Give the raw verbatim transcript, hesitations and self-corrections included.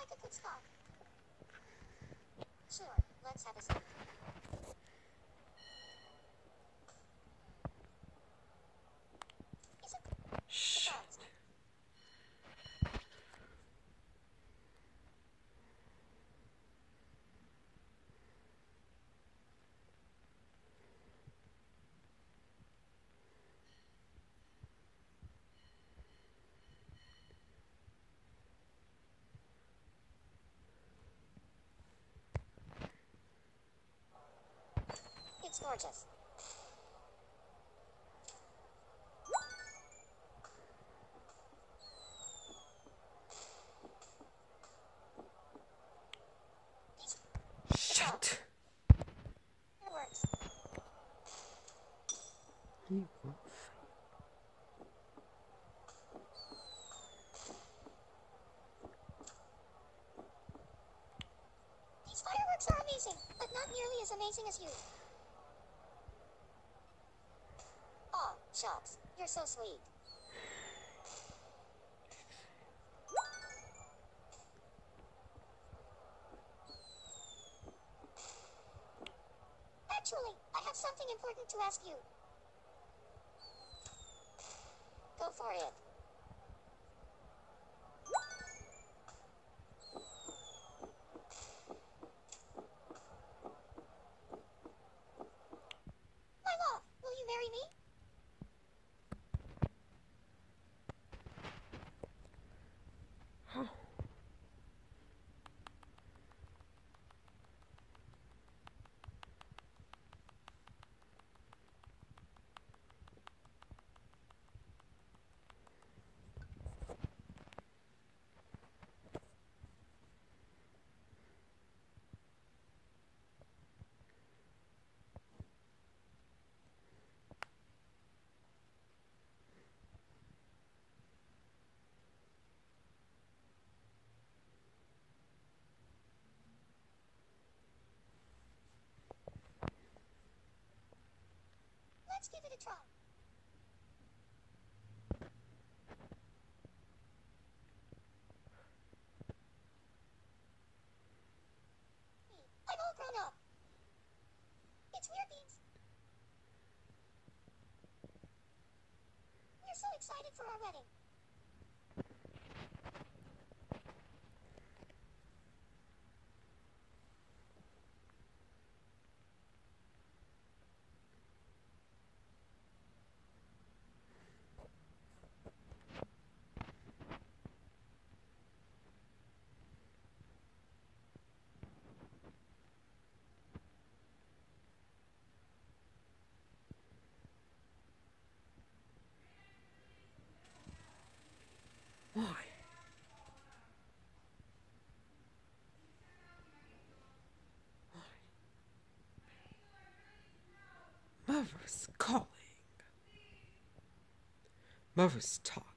like a good spot. Sure, let's have a seat. Is it? Shh. It's gorgeous. Shut. It works. He won't. These fireworks are amazing, but not nearly as amazing as you. Aw, shucks. You're so sweet. Actually, I have something important to ask you. Go for it. My love, will you marry me? Huh. Let's give it a try. I'm all grown up. It's weird beans. We're so excited for our wedding. Why? Why? Mother's calling. Mother's talking.